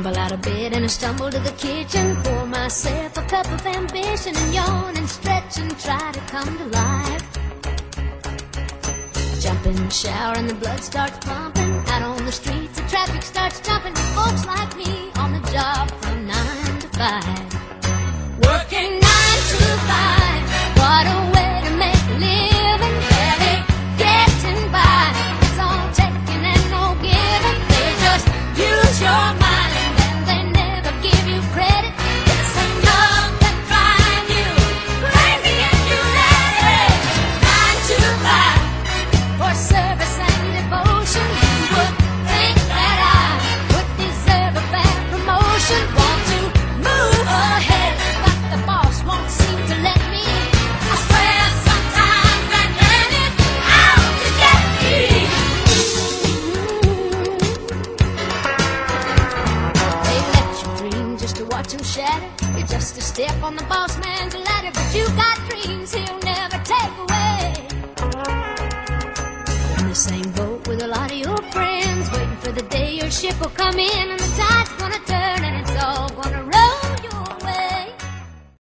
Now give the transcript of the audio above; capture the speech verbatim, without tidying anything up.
tumble out of bed and I stumble to the kitchen, pour myself a cup of ambition and yawn and stretch and try to come to life. Jump in the shower and the blood starts pumping. Out on the streets the traffic starts jumping. Folks like me on the job from nine to five. Working nine to five. What a way to make a living. Barely getting by. It's all taking and no giving. They just use your mind and they never give you credit. It's enough to drive you crazy if you let it. Nine to five. For service and devotion, you would think that I would deserve a bad promotion. Want to move ahead, but the boss won't seem to let me. I swear sometimes that man is out to get me. They let you dream just to watch him shatter. You're just a step on the boss man's ladder, but you got dreams he'll never take away. In the same boat with a lot of your friends, waiting for the day your ship will come in and the tide's gonna turn.